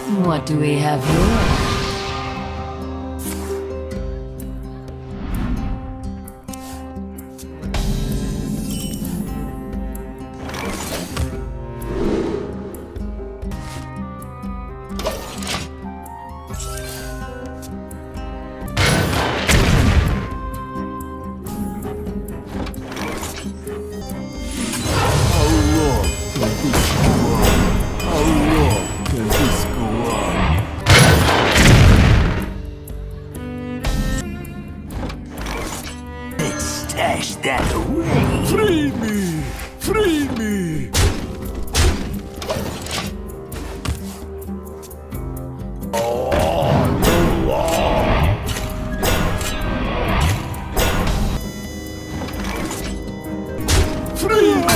What do we have here? Stash that away. Free me! Free me! Free me!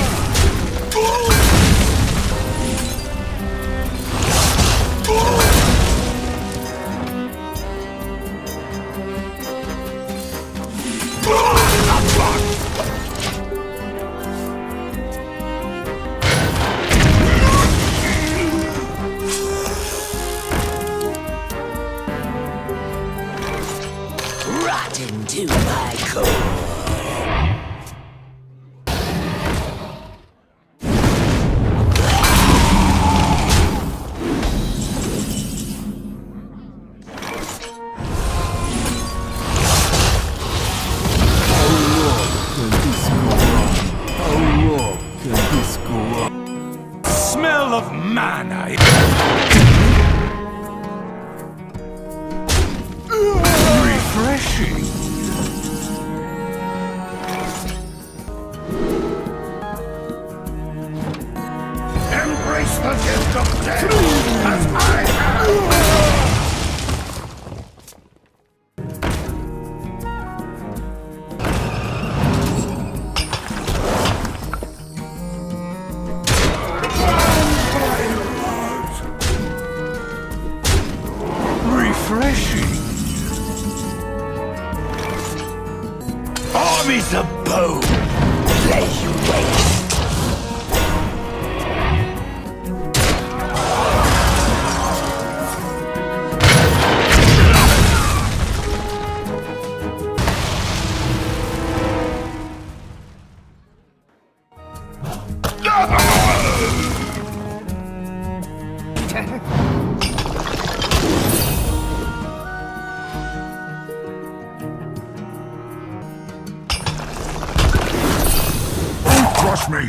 Rot into my core. Smell of mana. Refreshing. Embrace the gift of death as I have. Refreshing. Armies of bone. Lay you waste. Crush me!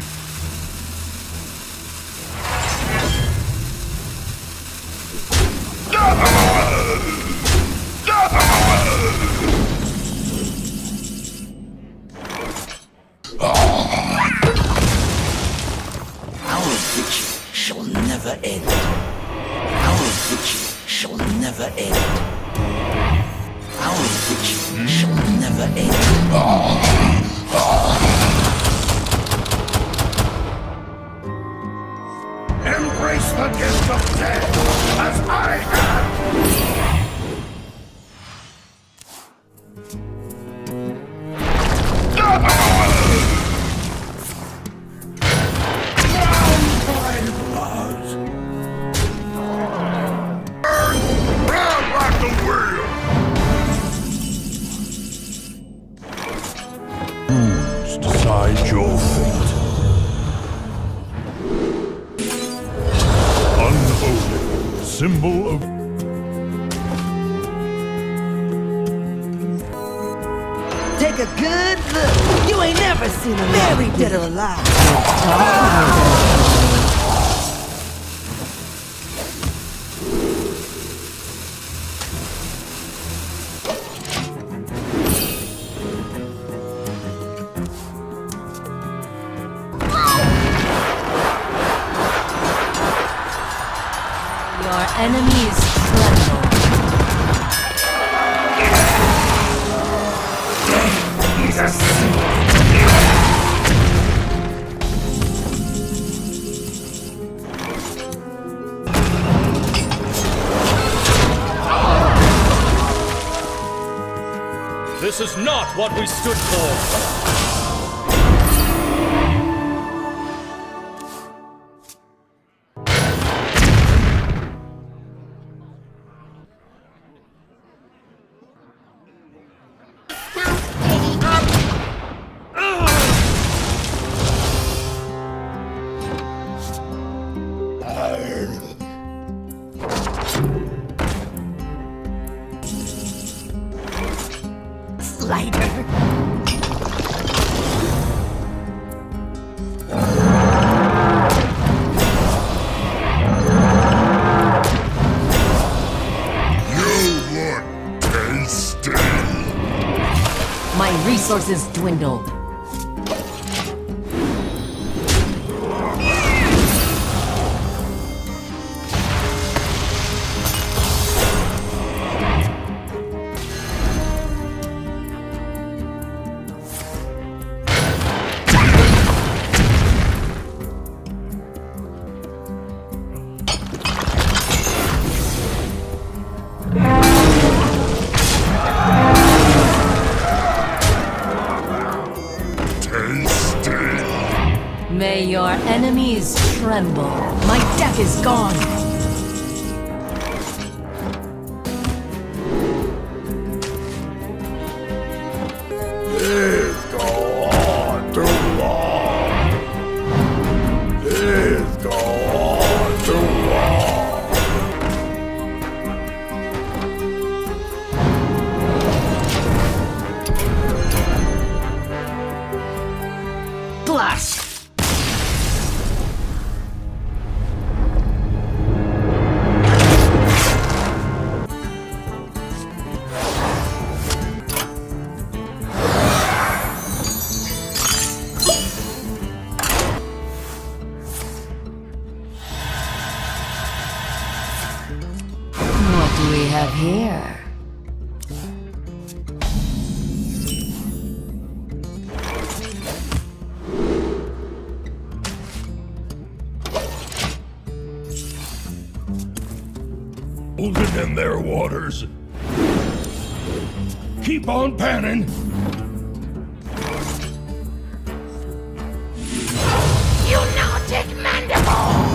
Our victory shall never end. Our victory shall never end. Our victory shall never end. Embrace the gift of death as I have. Runes decide your fate. Unholy, symbol of... Take a good look. You ain't never seen a married dead or alive. Your enemies tremble. He's a This is not what we stood for! Slider. My resources dwindled. May your enemies tremble. My deck is gone. This go on too long. This go on too long. Blast! What do we have here? Hold it in there, Waters. Keep on panning. You now take Mandible.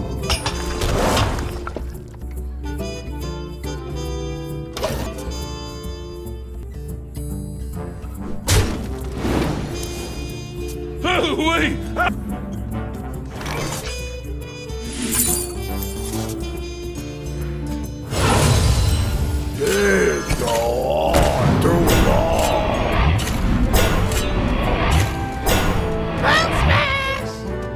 Oh, wait! This go on too long. Bounce smash!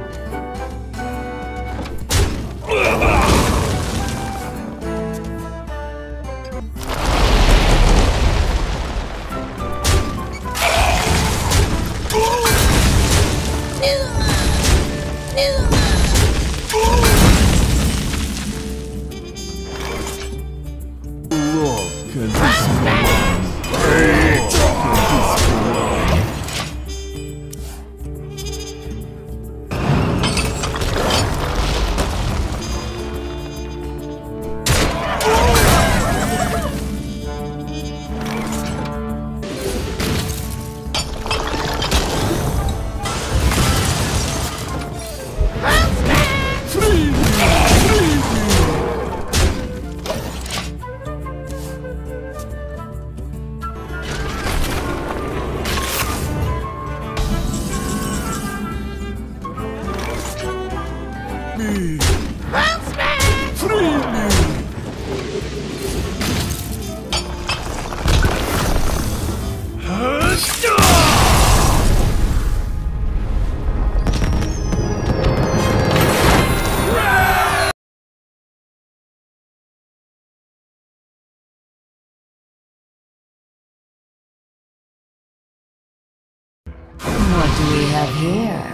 What do we have here?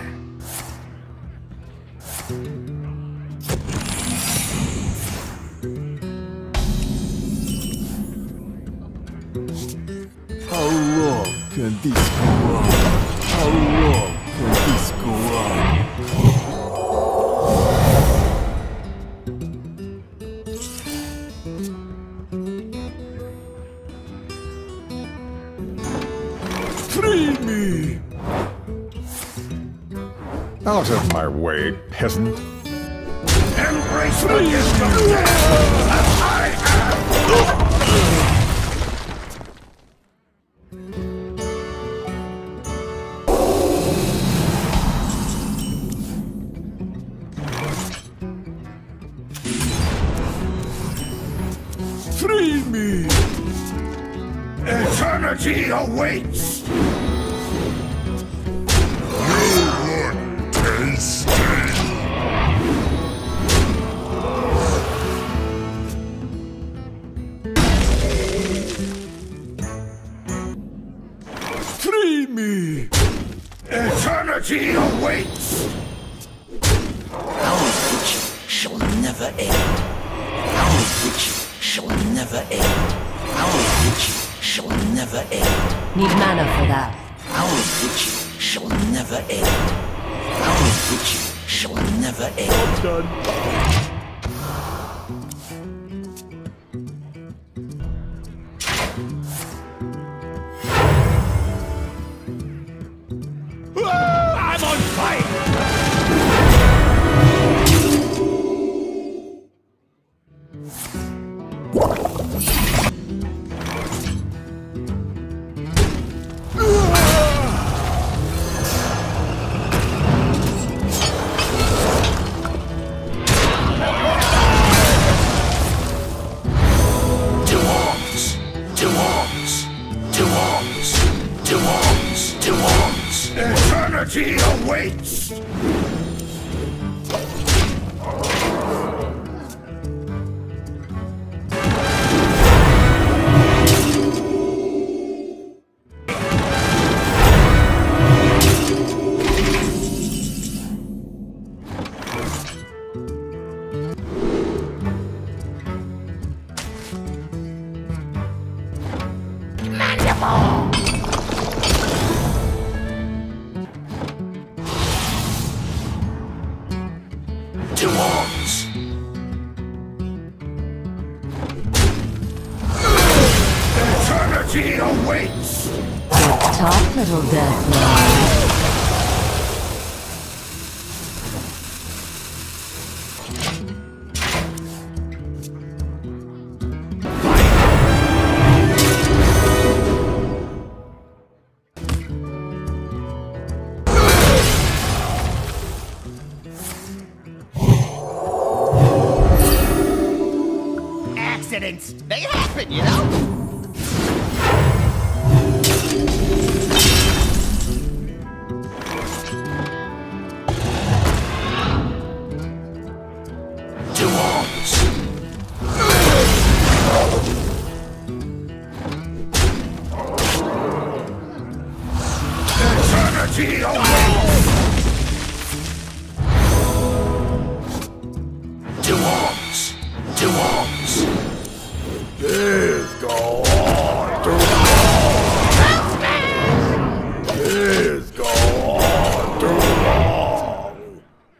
How long can this go on? How long can this go on? Free me! Out of my way, peasant. Embrace the gift of death, as I am! Free me! Eternity awaits! Free me! Eternity awaits! Our vigil shall never end. Our vigil shall never end. Our vigil shall never end. Need mana for that. Our vigil shall never end. Our vigil shall never end. Done. I'm on fire! To arms! To arms! To arms! To arms! To arms! Eternity awaits! To arms! Eternity awaits! Talk, little death. Accidents, they happen, you know? To arms! Eternity awaits! To arms! To arms! Please go on too long! Please go on too long!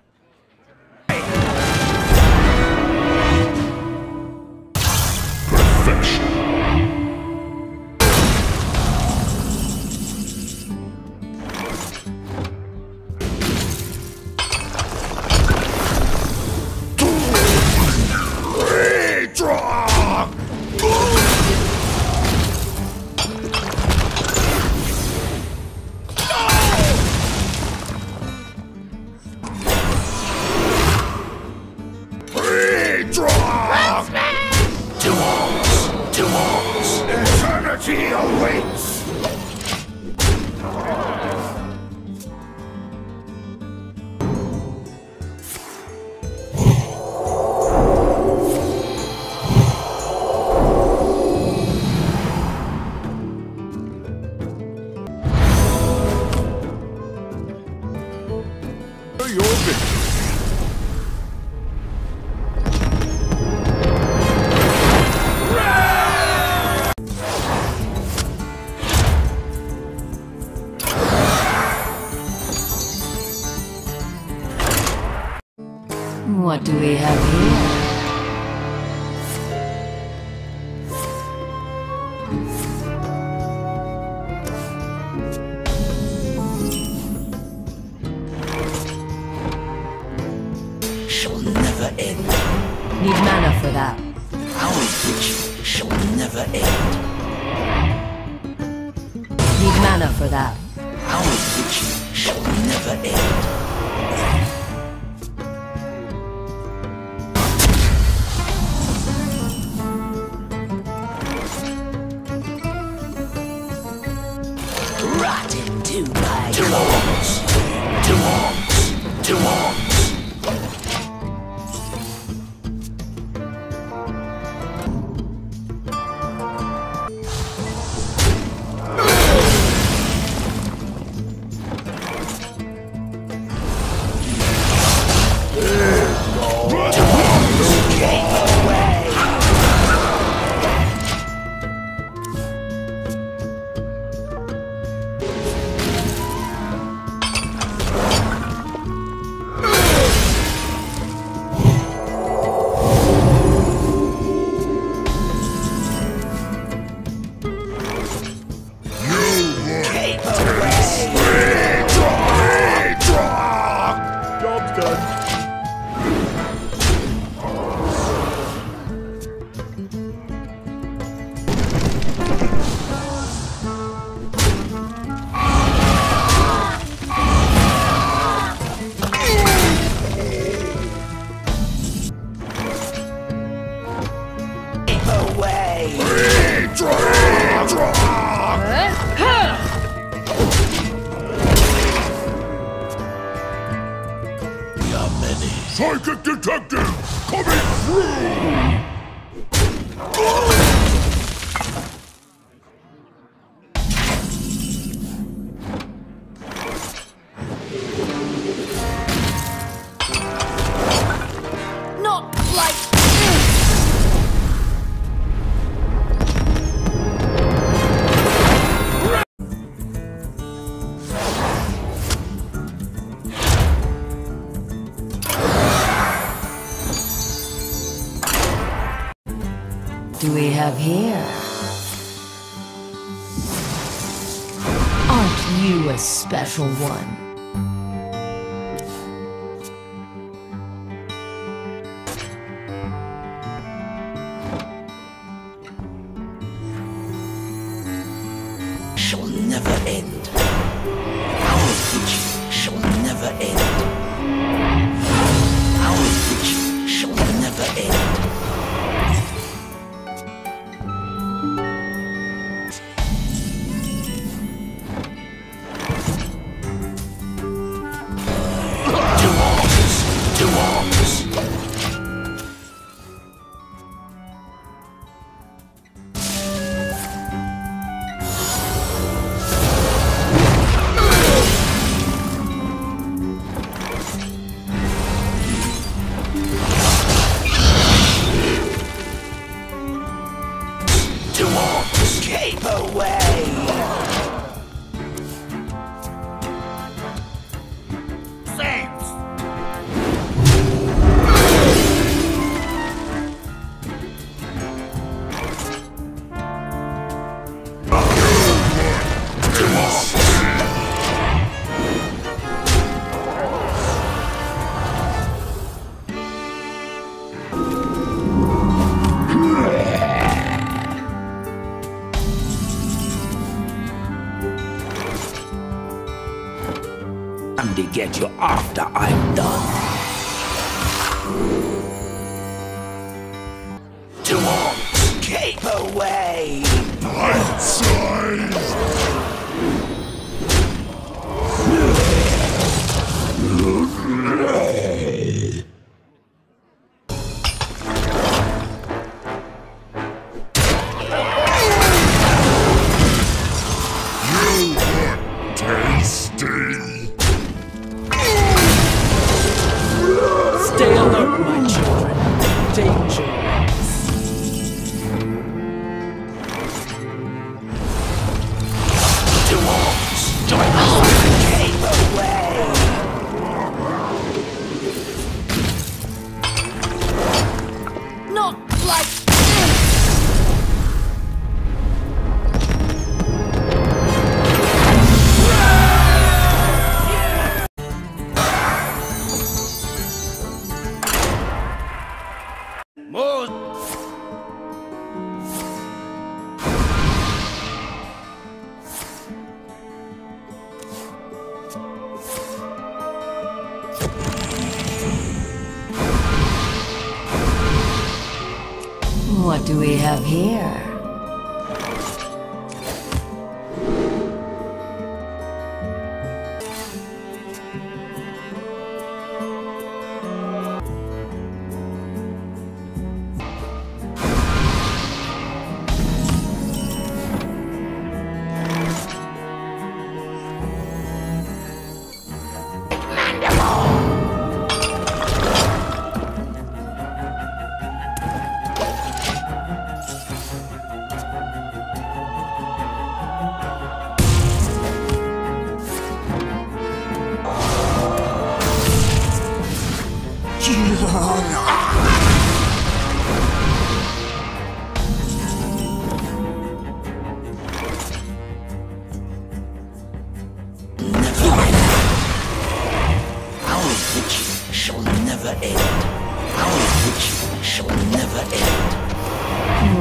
Redraw! Redraw! To arms! To arms! Eternity awaits! Your victory. What do we have here? Shall never end. Need mana for that. Our vigil shall never end. Need mana for that. Our vigil shall never end. Two arms. Two arms. Two arms. Psychic detective coming through! Not like do we have here? Aren't you a special one? Shall never end. Our vigil shall never end. Our vigil shall never end. Escape away! Thanks! To get you after I'm done. Two arms, escape away! Bite size! You look tasty! Stay alert, my children. Danger. Two arms, join us! Escape away! Not like what do we have here?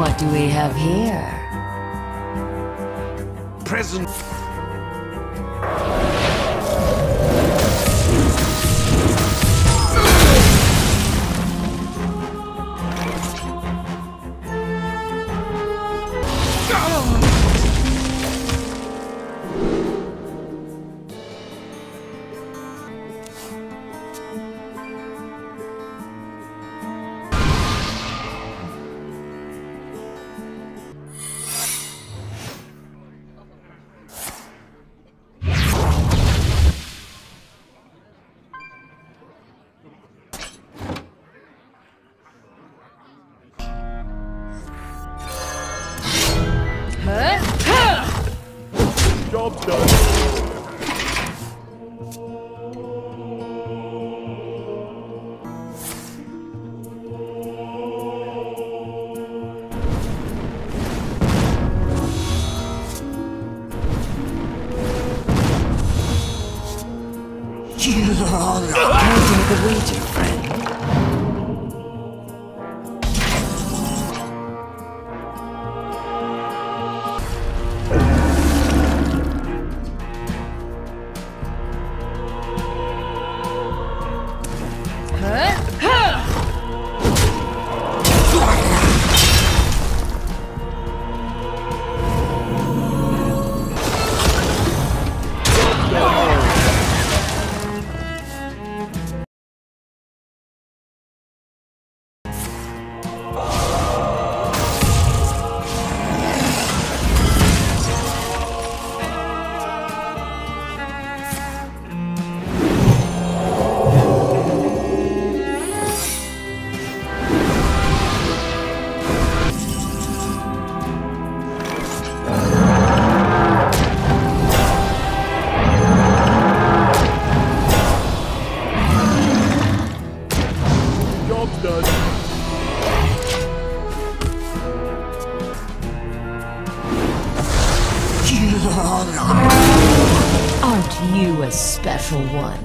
What do we have here? Present. Job done. Taking the wager, friend. Aren't you a special one?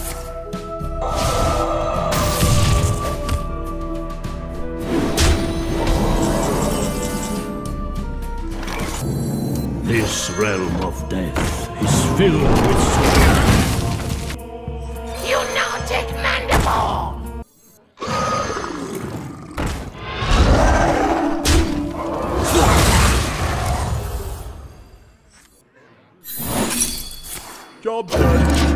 This realm of death is filled with You now take Mandible! Job done.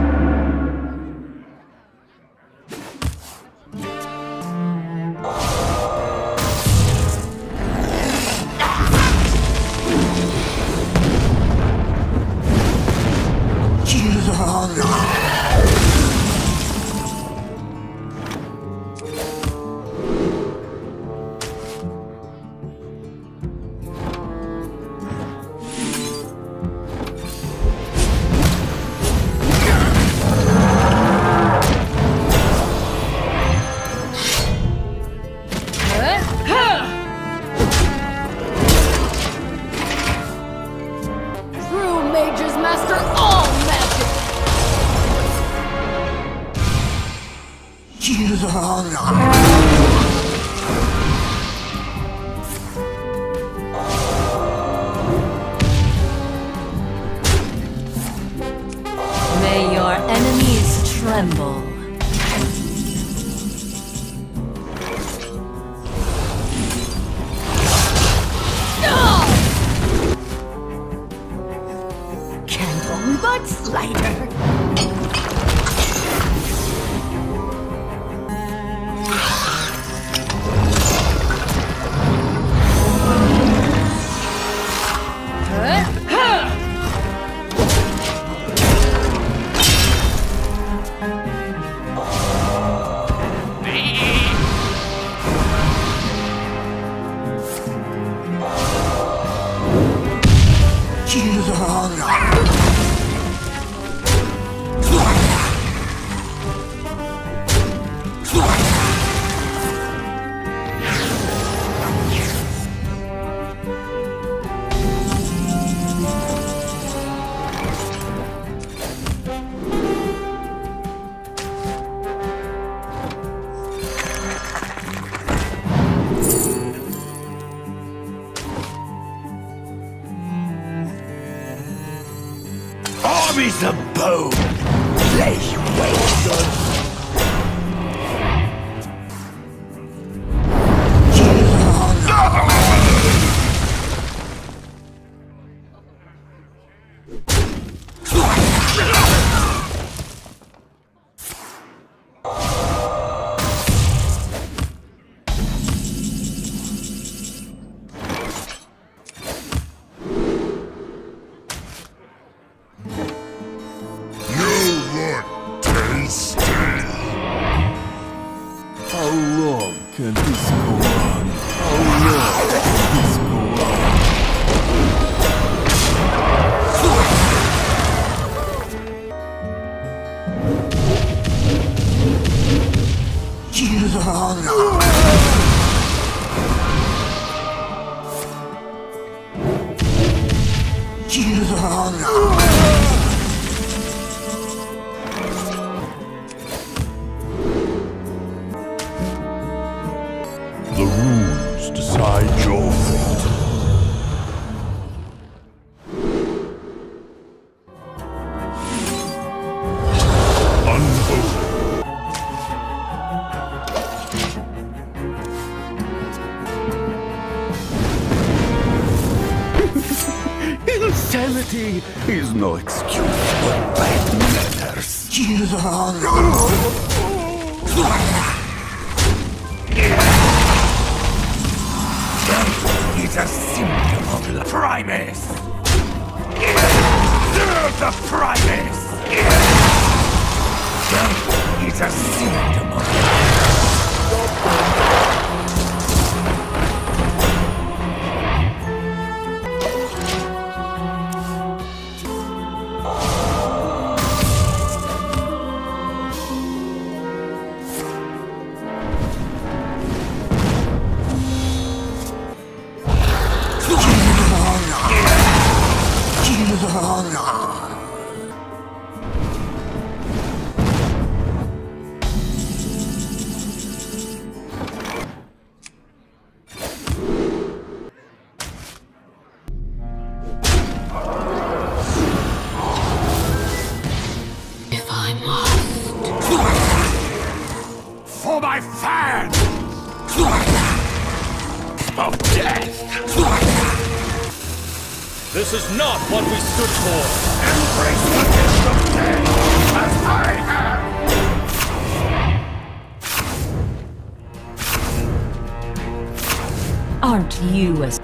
True mages master all magic! May your enemies tremble. Candle but slighter. me some bone. Lay waste. How long can this go on? How long can this go on? The runes decide your fate. Unholy. Insanity is no excuse for bad manners. It's a symptom of the Primus. The Primus. It's a symptom of If I must. for my fans of death. This is not what we stood for. Embrace the gift of death as I have. Aren't you as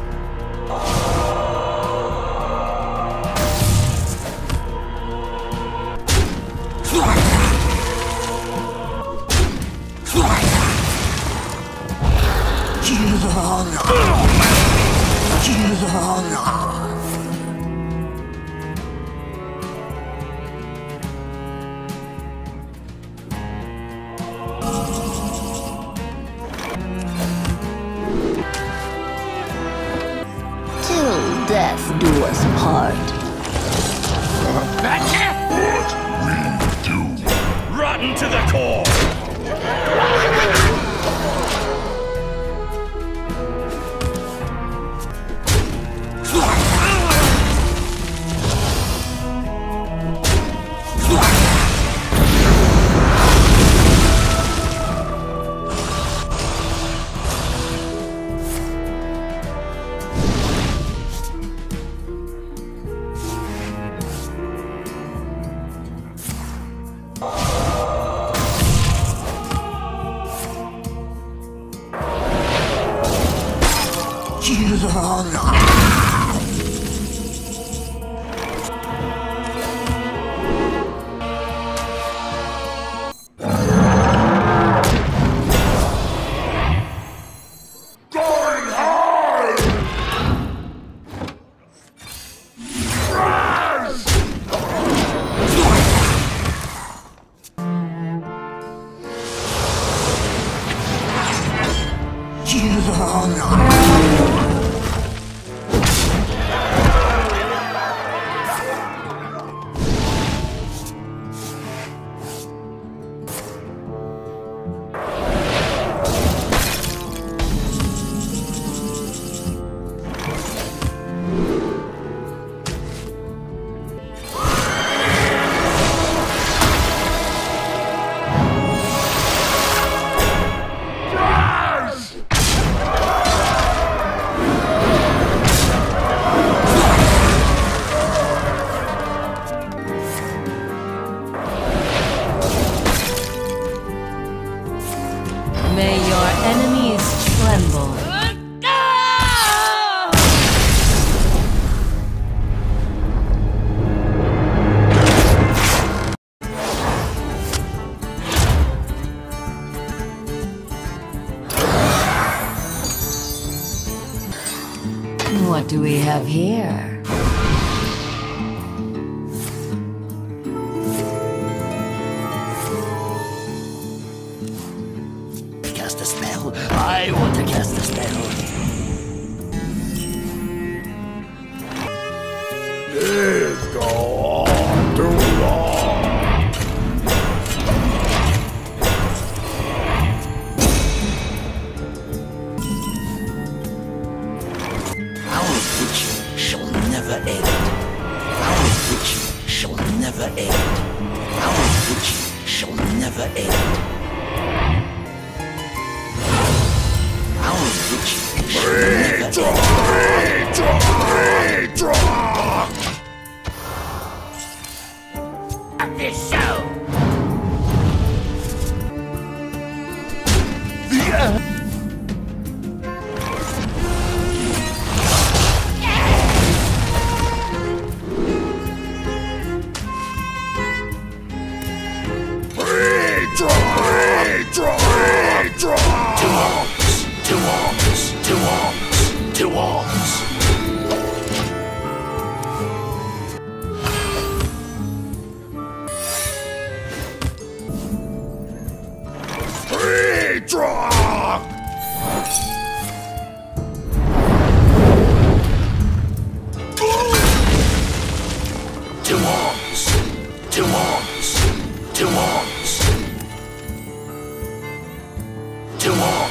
Till death do us part. Rotten to the core! What do we have here? Cast a spell. I want to cast a spell. This go on too long. Our witching shall never end. Our witching shall never end. Our witching shall never end. Our witching shall never end. Redraw! This show. Two arms. Redraw! Two arms. Two arms. Two arms. Two arms.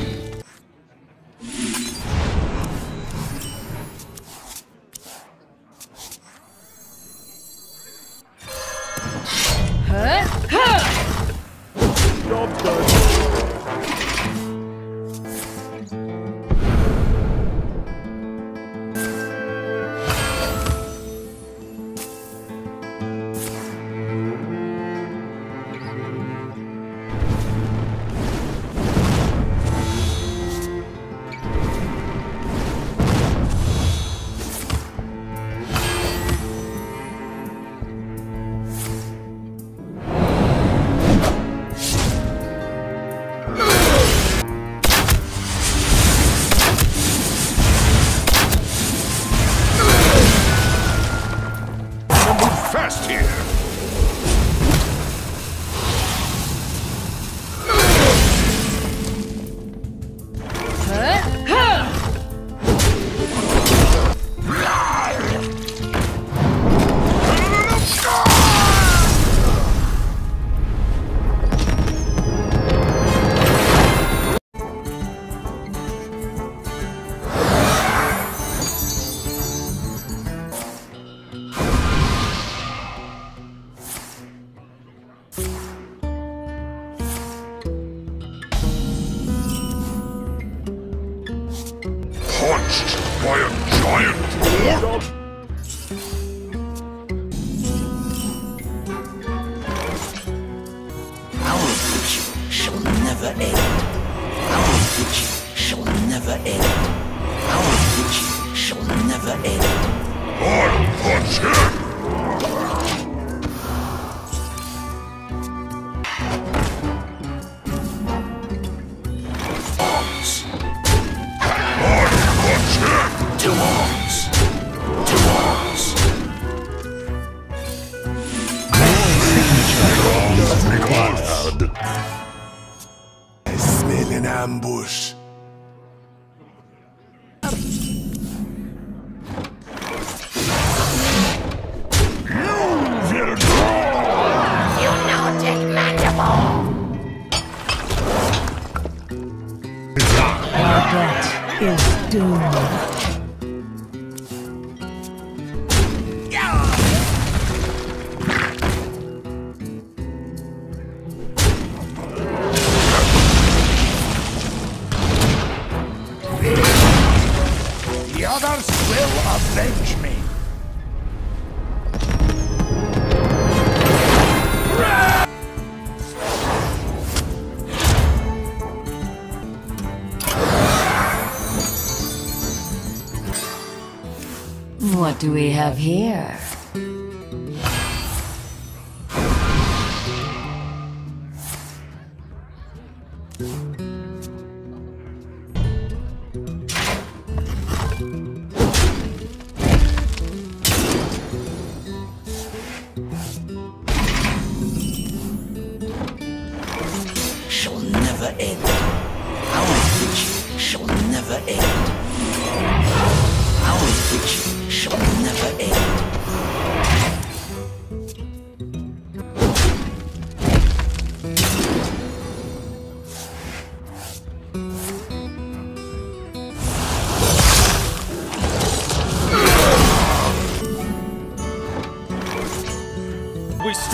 Job done. Fast here. Punched by a giant boar? Our witching shall never end. Our witching shall never end. Our witching shall never end. I'll punch him! Arms. I'll punch him! Two arms. Two arms. Required. I smell an ambush. That is doomed. The others will avenge me. What do we have here?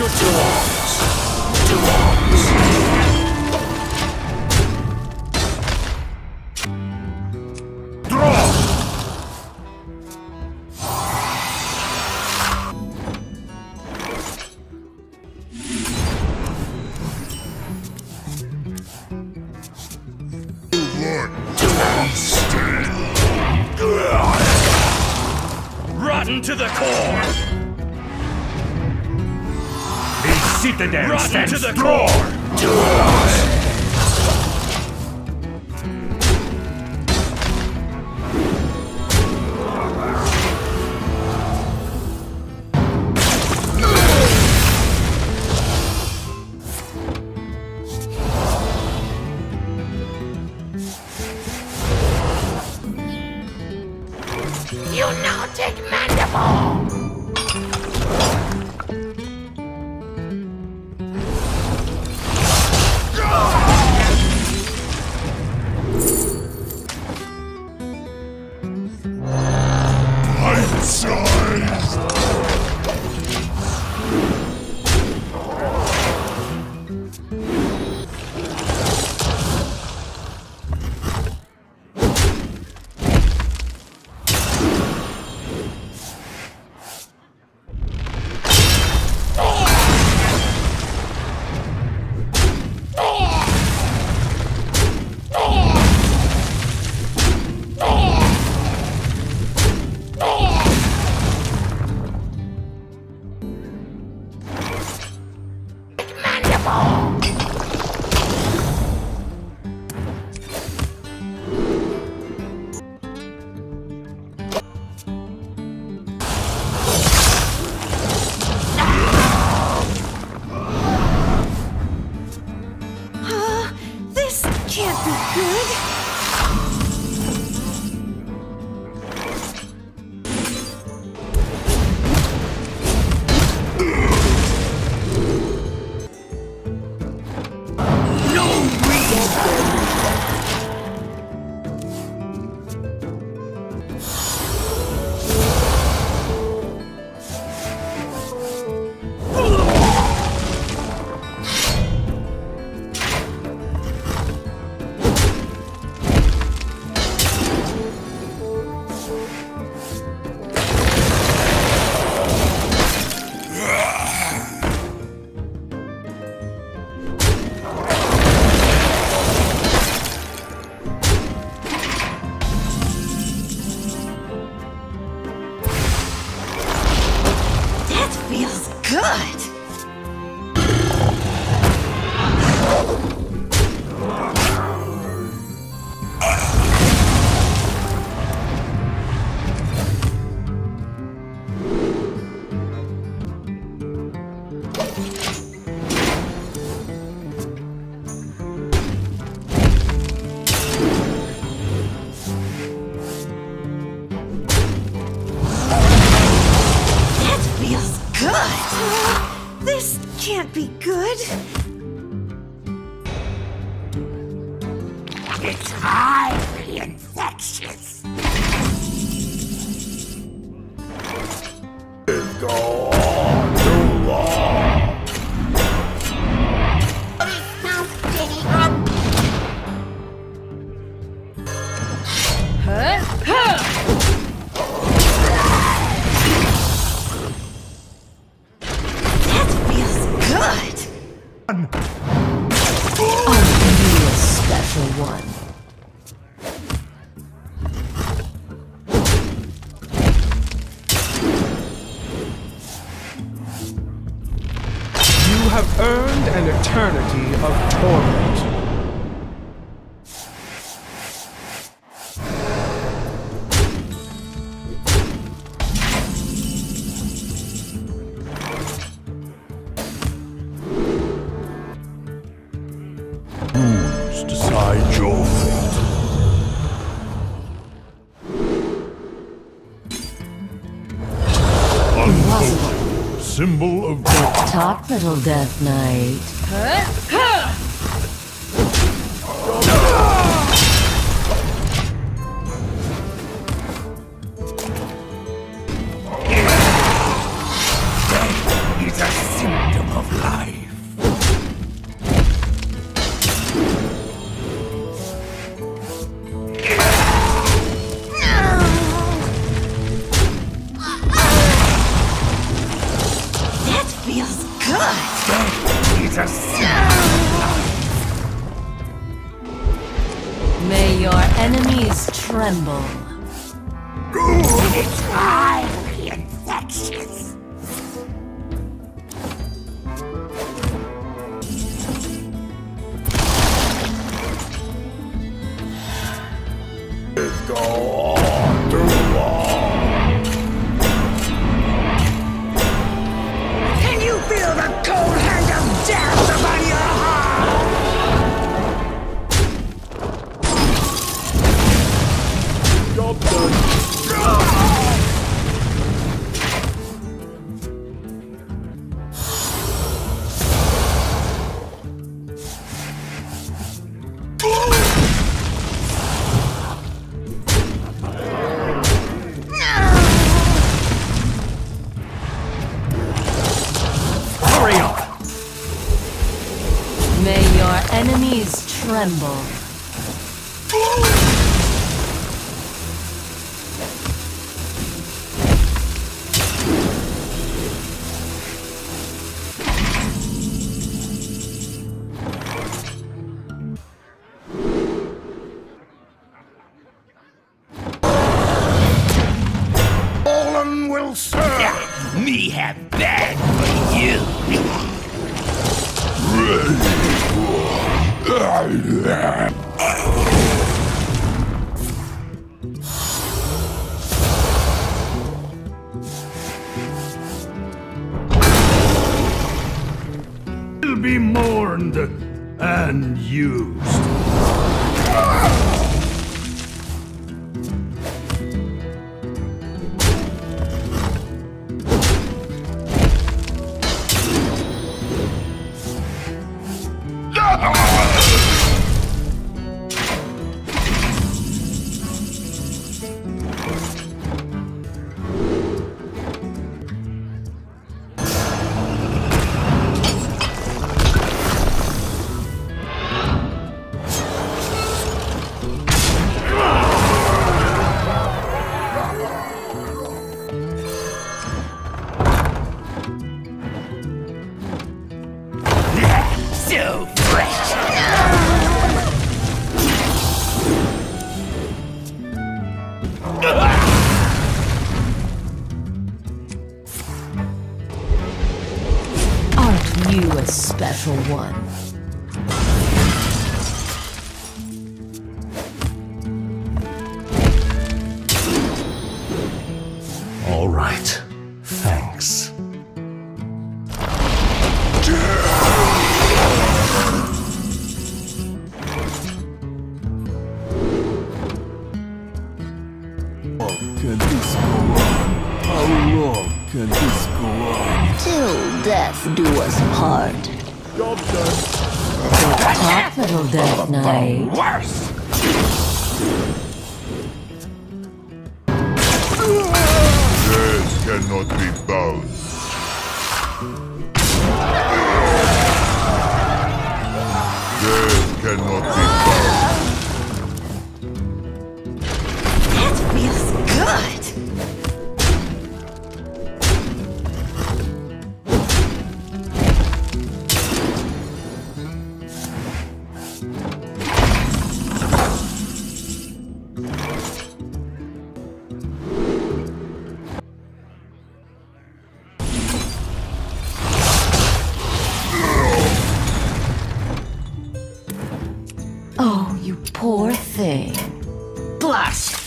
stood for. To arms! Draw! Rotten to the core! The citadel Rotten stands to the strong! core! You now take Mandible! This can't be good. Feels good. This can't be good. It's highly infectious. Go on too long. Special one. You have earned an eternity of torment. Rules decide your fate. Unholy, symbol of death. Talk, little Death Knight. It's a symptom of enemies tremble. It's highly infectious. Go on too long. Can you feel the cold hand of death upon your heart? Job done. Hurry up! May your enemies tremble. Fallen will serve. Me have bad for you. Will be mourned and used. So fresh. Aren't you a special one? All right. Thanks. Can this go on? How long can this go on? Till death do us part. Job done. Top little Death Knight. Worse. Death cannot be bound. Death cannot be bound. That feels good. Oh, you poor thing. Blush.